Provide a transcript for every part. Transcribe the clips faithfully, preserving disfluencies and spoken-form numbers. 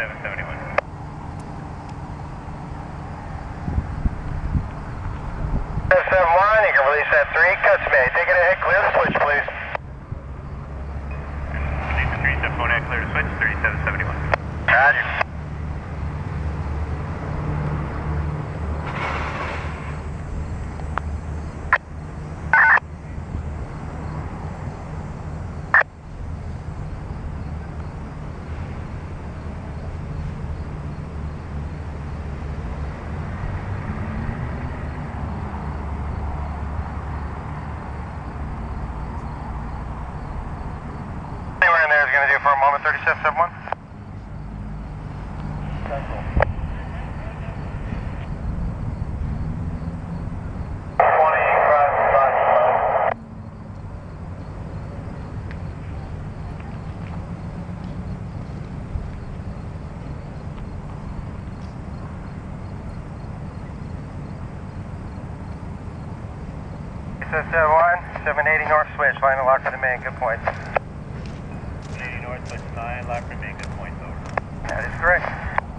seven seventy-one. seven seven one, you can release that three. Cuts me. Take it ahead, clear the switch, please. Release the three seven one, clear the switch, thirty-seven seventy-one. Roger. Anywhere in there is going to do for a moment, thirty-seven seventy-one. seven seven one, seven eighty north switch, line of lock for the main, good point. seven eighty north, switch nine, lock for main, good point, over. That is correct.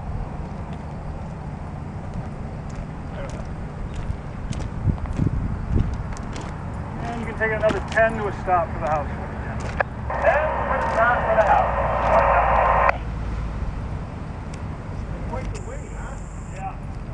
And you can take another ten to a stop for the house. ten for the stop for the house. Quite the way, huh? Yeah.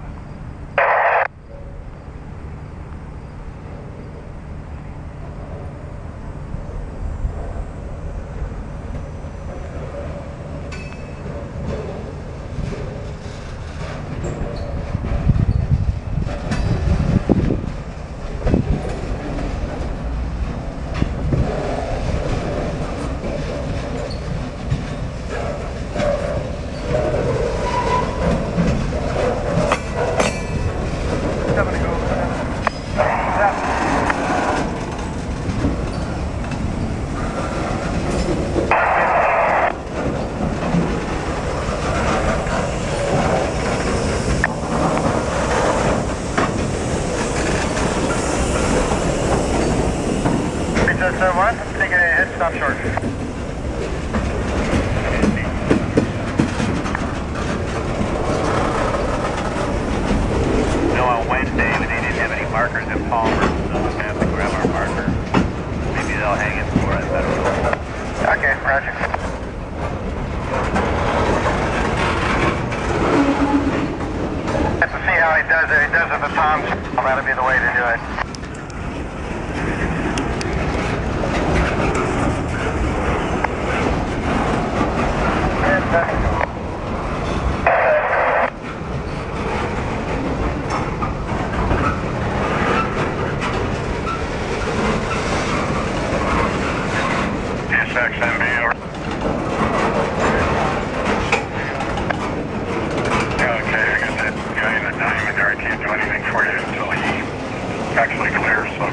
seven seven one, take it ahead, stop short. No, on Wednesday they didn't have any markers at Palmer, so we're gonna have to grab our marker. Maybe they'll hang it for us, I don't know. Okay, roger. Let's see how he does it. He does it the Tom's. That'll be the way to do it. T S X M B or Yeah, okay, I got that guy in the diamond there. I can't do anything for you until he actually clears, so.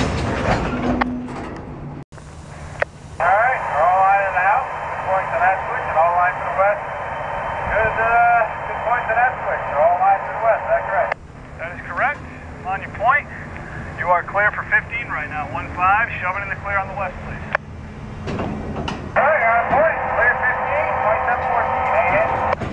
Alright, we're all line in the house. Good point to that switch and all line to the west. Good, uh, good point to that switch. They're all line to the west, is that correct? That is correct. On your point, you are clear for fifteen right now. one five, shoving in the clear on the west, please. Alright, you're on point. Clear fifteen, twenty-seven fourteen, ahead.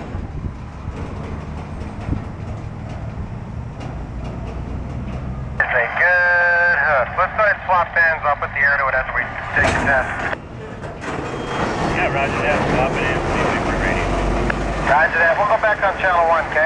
It's a good hook. Let's go ahead and swap fans. I'll put the air to it after we take the test. yeah, roger that. Stop it in. See if we're ready. Roger that. We'll go back on channel one, okay?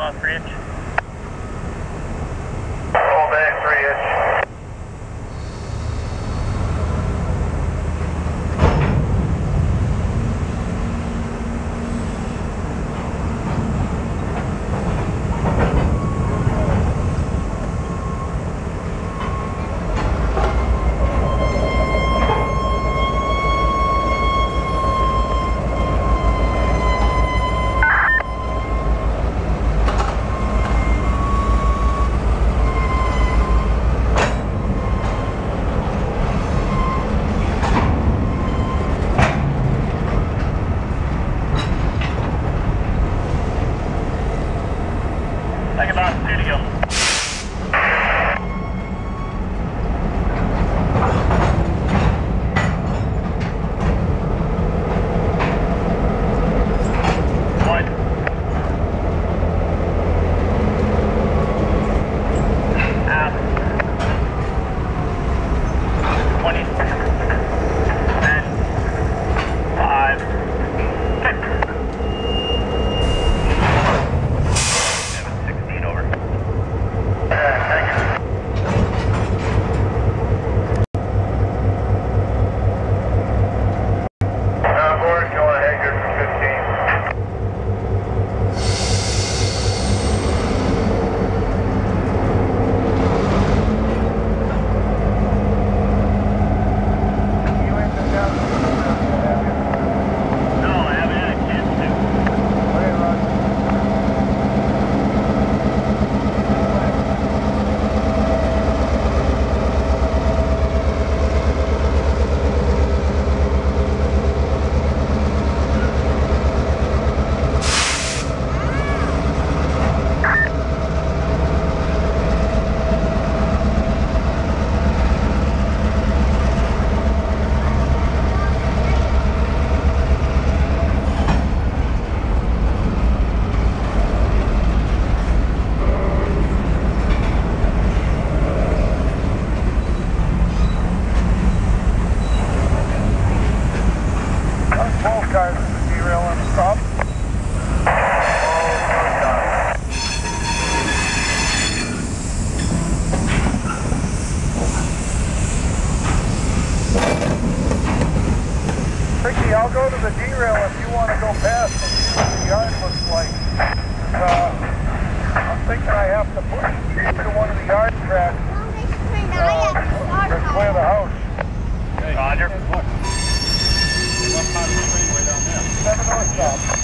about three inch. All day, three inch. Think about two to go. One. Out. Twenty. Ten. Five. Six. Ricky, I'll go to the derail if you want to go past and see what the yard looks like. Uh, I'm thinking I have to push to one of the yard tracks uh, to clear the house. Hey, Roger. Look. Left part of the train way down there. Seven north stop.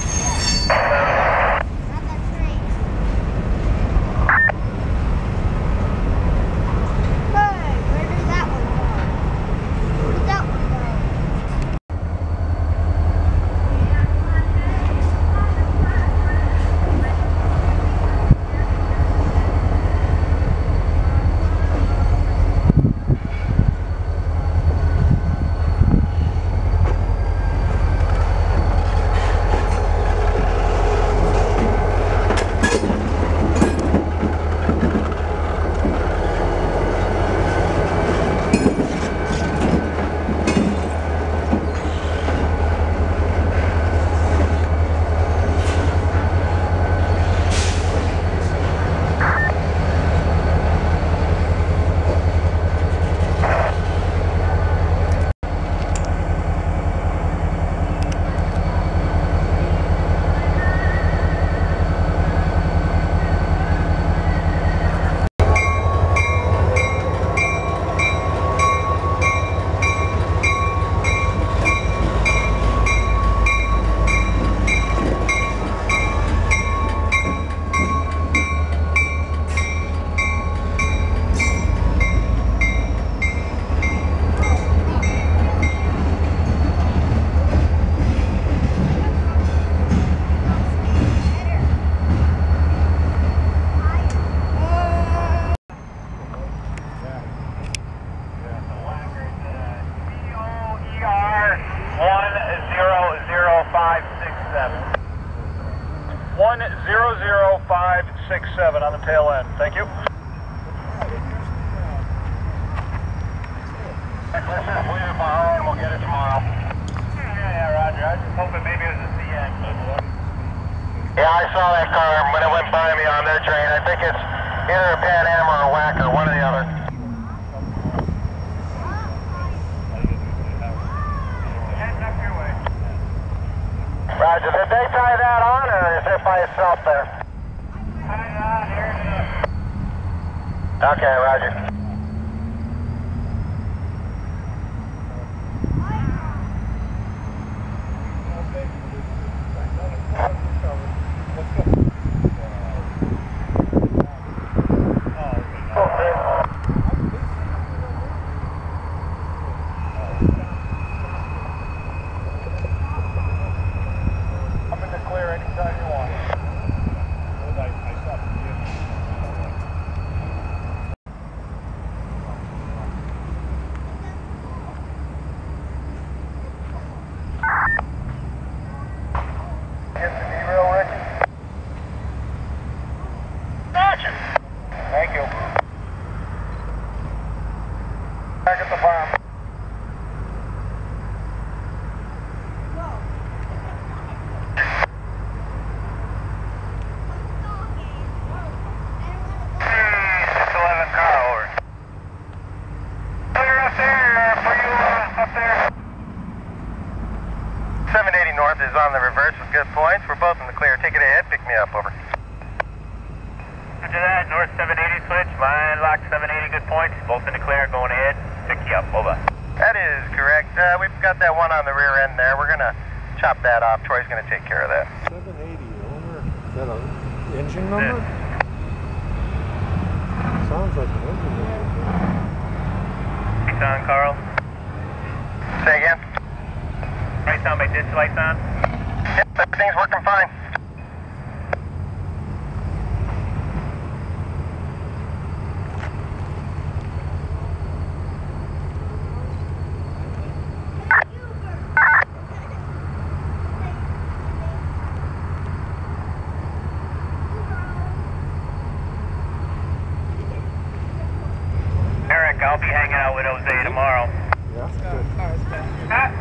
one zero zero five six seven on the tail end. Thank you. Let's just leave it by home. We'll get it tomorrow. Yeah, yeah, Roger. I was just hoping maybe it was a C X. Yeah, I saw that car when it went by me on their train. I think it's either a Pan Am or a Whacker, one or the other. Heading up your way. Roger. Did they tie that on, or is it by itself there? Tie it on, here it is. Okay, roger. I'm in the clear anytime you want. Get the derail, Ricky. Roger. Thank you. Back at the farm. six eleven car over. Clear up there for you uh, up there. seven eighty North is on the reverse with good points. We're both in the clear. Take it ahead. Pick me up. Over. Roger that, north seven eighty switch, line lock seven eighty, good points, both in the clear, going ahead, pick you up, over. That is correct. Uh, we've got that one on the rear end there. We're going to chop that off. Troy's going to take care of that. seven eighty over. Is that an engine number? Sounds like an engine number. Lights on, Carl. Say again? Lights on, my ditch lights on. Yep, everything's working fine. Eric, I'll be hanging out with Jose tomorrow. Yeah, good. Ah.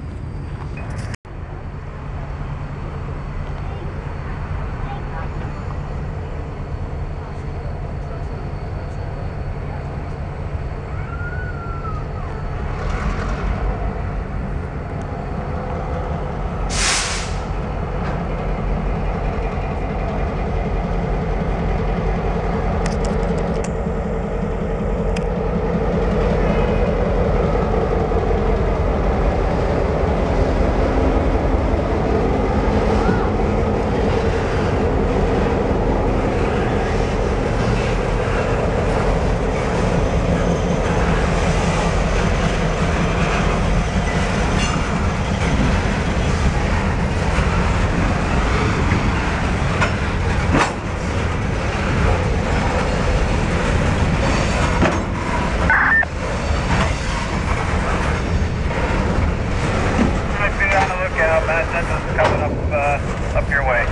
Coming up, uh, up your way.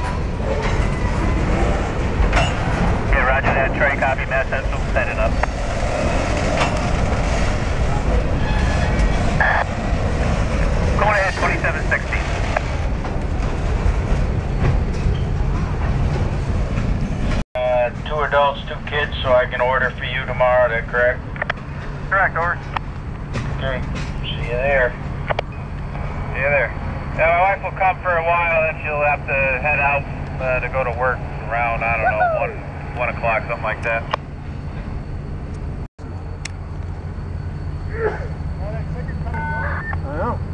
Okay, roger that, Trey, copy, Mass Central, sending up. Going ahead, twenty-seven sixty. Uh, two adults, two kids, so I can order for you tomorrow, is that correct? Correct, over. Okay, see you there. See you there. Yeah, my wife will come for a while, then she'll have to head out uh, to go to work around, I don't know, one, one o'clock, something like that. I know.